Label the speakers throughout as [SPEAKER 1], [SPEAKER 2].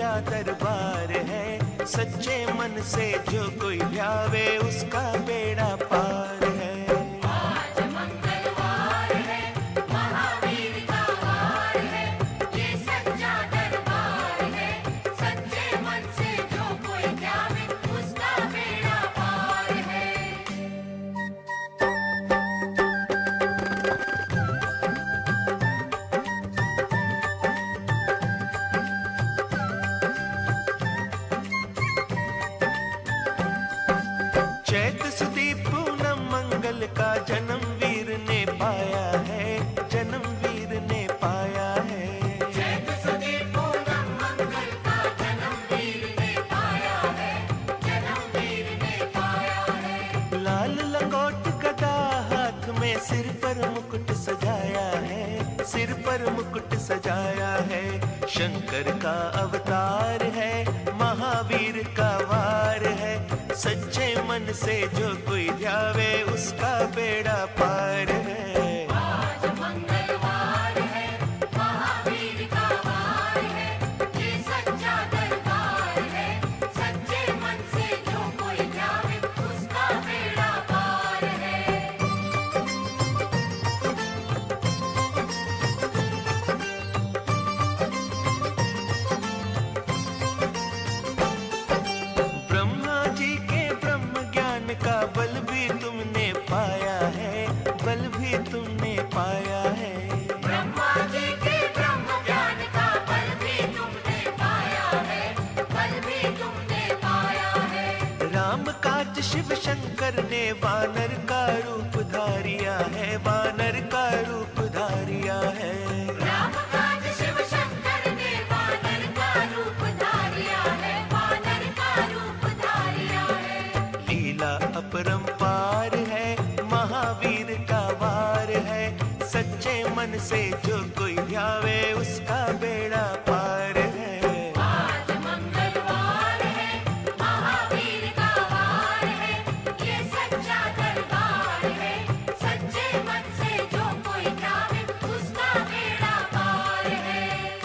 [SPEAKER 1] सच्चा दरबार है। सच्चे मन से जो कोई ध्यावे उसका बेड़ा पार है।
[SPEAKER 2] आज मंगलवार है, महावीर का वार है, ये सच्चा दरबार है। सच्चे मन से जो कोई ध्यावे उसका बेड़ा पार है।
[SPEAKER 1] चैत सुदीप पूनम मंगल का जन्म वीर ने पाया है, जन्म वीर ने पाया है।
[SPEAKER 2] चैत सुदीप पूनम मंगल का जन्म वीर ने पाया है, जन्म वीर ने पाया है।
[SPEAKER 1] लाल लंगोट गदा हाथ में सिर पर मुकुट सजाया है, सिर पर मुकुट सजाया है। शंकर का अवतार है, महावीर का वार है। सच्चे मन से जो कोई ध्यावे उसका बेड़ा पार है।
[SPEAKER 2] आज मंगलवार है, महावीर का वार है, ये सच्चा दरबार है। सच्चे मन से जो कोई ध्यावे उसका बेड़ा पार है।
[SPEAKER 1] ब्रह्मा जी के ब्रह्म ज्ञान का बल भी तुमने पाया है, बल भी तुमने पाया है।
[SPEAKER 2] ब्रह्मा जी के ब्रह्म ज्ञान का बल भी तुमने पाया है, बल भी तुमने पाया है।
[SPEAKER 1] राम काज शिव शंकर ने वानर का रूप धारिया है, वानर का रूप धारिया है।
[SPEAKER 2] राम काज शिव शंकर ने वानर का रूप धारिया है, वानर का रूप धारिया है।
[SPEAKER 1] लीला अपरंपार है, महावीर का वार है। सच्चे मन से जो कोई ध्यावे उसका बेड़ा पार है।
[SPEAKER 2] आज मंगलवार है, महावीर का वार है, ये सच्चा दरबार है। सच्चे मन से जो कोई ध्यावे उसका बेड़ा पार है।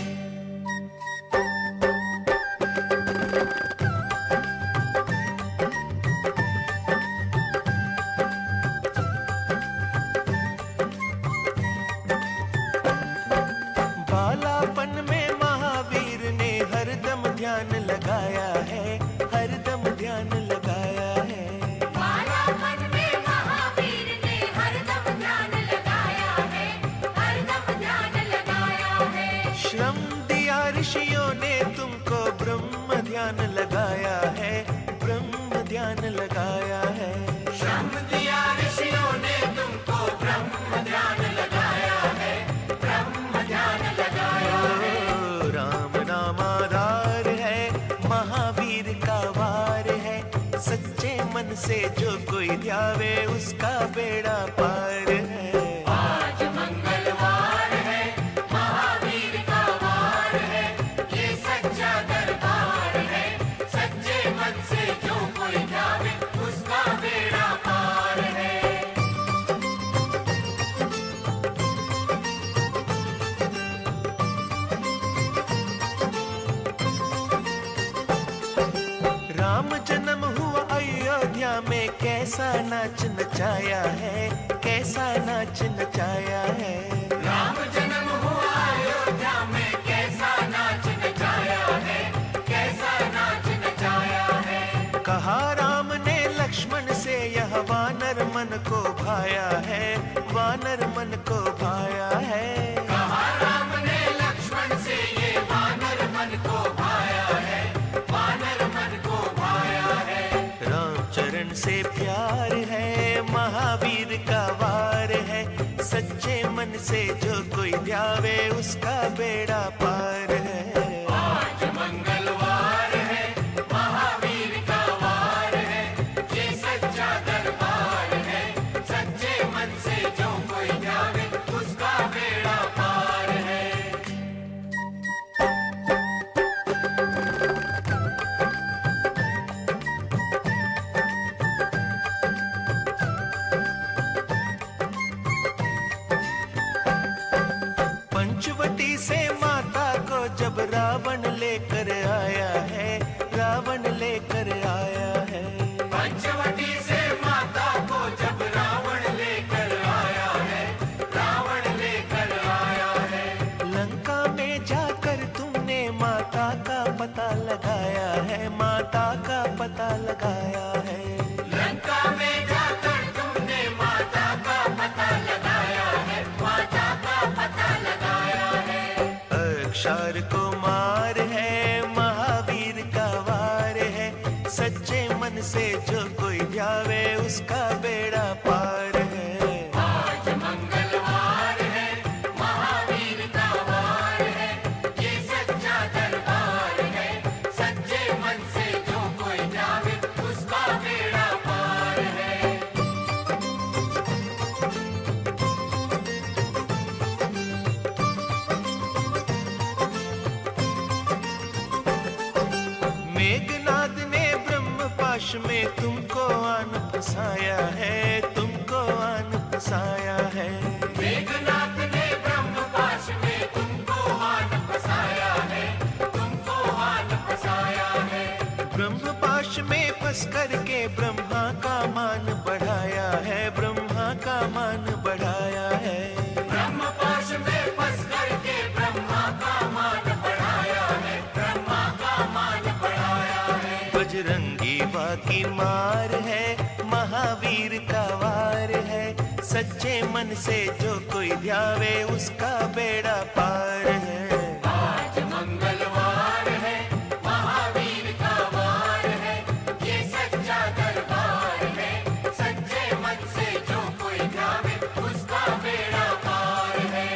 [SPEAKER 1] बालापन में महावीर ने हरदम ध्यान लगाया है, हरदम ध्यान लगाया है।
[SPEAKER 2] बालापन में महावीर ने हरदम ध्यान लगाया है, हरदम ध्यान लगाया है।
[SPEAKER 1] श्रम दिया ऋषियों ने तुमको ब्रह्म ध्यान लगाया है, ब्रह्म ध्यान लगाया है।
[SPEAKER 2] श्रम दिया ऋषियों ने तुमको ब्रह्म ध्यान लगाया है, ब्रह्म ध्यान लगाया है।
[SPEAKER 1] ओ, राम नाम आधार है, महावीर का वार है। सच्चे मन से जो कोई ध्यावे उसका बेड़ा पार है।
[SPEAKER 2] आज मंगलवार है, महावीर का वार है, ये सच्चा दरबार है। सच्चे मन से जो कोई ध्यावे उसका बेड़ा पार है।
[SPEAKER 1] राम जन्म हुआ अयोध्या में, कैसा नाच नचाया है, कैसा नाच नचाया है।
[SPEAKER 2] राम जन्म हुआ अयोध्या में, कैसा नाच नचाया है, कैसा नाच नचाया है।
[SPEAKER 1] कहा राम ने लक्ष्मण से यह वानर मन को भाया है, वानर मन को भाया है।
[SPEAKER 2] कहा राम ने लक्ष्मण से ये वानर मन को भाया है, वानर मन को भाया है।
[SPEAKER 1] राम चरण से प्यार है, महावीर का वार है। सच्चे मन से जो कोई ध्यावे उसका बेड़ा पार है।
[SPEAKER 2] आज मंगलवार है, महावीर का वार है, ये सच्चा दरबार है। सच्चे मन से जो कोई ध्यावे उसका बेड़ा पार है।
[SPEAKER 1] पंचवटी से माता को जब रावण लेकर आया सजाया है।
[SPEAKER 2] लंका में जाकर तुमने माता का पता लगाया है, माता का पता लगाया है।
[SPEAKER 1] अक्षर को मार है, महावीर का वार है, सच्चे मन से जो कोई ध्यावे उसका बेड़ा पार है।
[SPEAKER 2] आज मंगलवार है, महावीर का वार है, ये सच्चा दरबार है, सच्चे मन से जो कोई जावे उसका बेड़ा पार है।
[SPEAKER 1] मेघनाद ने ब्रह्म पाश में तुमको आन फसाया है, तुमको आन फसाया है।
[SPEAKER 2] मेघनाथ ने ब्रह्म पाश में तुमको हाथ फसाया है, तुमको हाथ फसाया है।
[SPEAKER 1] ब्रह्म पाश में फंस करके ब्रह्मा का मान बढ़ाया है, ब्रह्मा का मान बढ़ाया है।
[SPEAKER 2] ब्रह्म पाश में फंस करके ब्रह्मा का मान बढ़ाया है, ब्रह्मा का मान बढ़ाया है।
[SPEAKER 1] बजरंगी बाकी मार है, महावीर का वार है, सच्चे मन से जो कोई ध्यावे उसका बेड़ा पार है।
[SPEAKER 2] आज मंगलवार है, महावीर का वार है, ये सच्चा दरबार है, सच्चे मन से जो कोई जावे उसका बेड़ा पार है।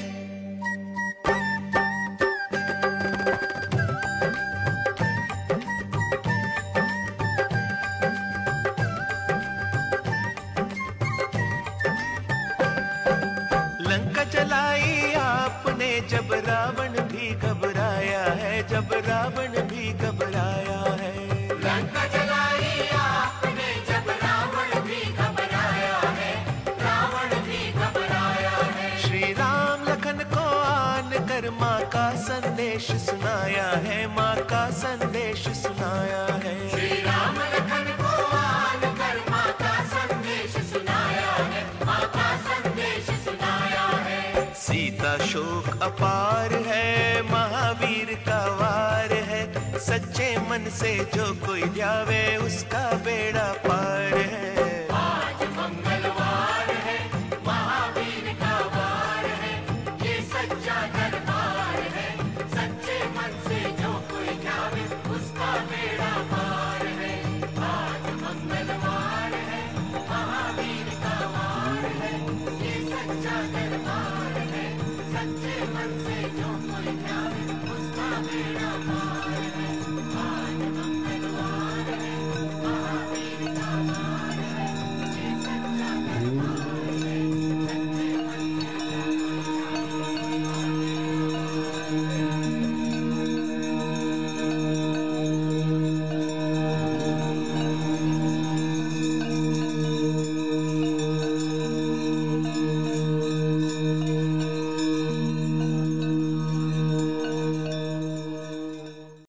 [SPEAKER 1] लंका जलाई आपने जब रावण भी घबराया है, जब रावण भी घबराया है।
[SPEAKER 2] लंका जलाई आपने जब रावण भी घबराया है, रावण भी घबराया है।
[SPEAKER 1] श्री राम लखन को आन कर माँ का संदेश सुनाया है, माँ का संदेश सुनाया है।
[SPEAKER 2] श्री राम लखन को आन कर माँ का संदेश सुनाया है, माँ का संदेश सुनाया है।
[SPEAKER 1] सीता शोक अपार है, महावीर का वार है, सच्चे मन से जो कोई ध्यावे उसका बेड़ा पार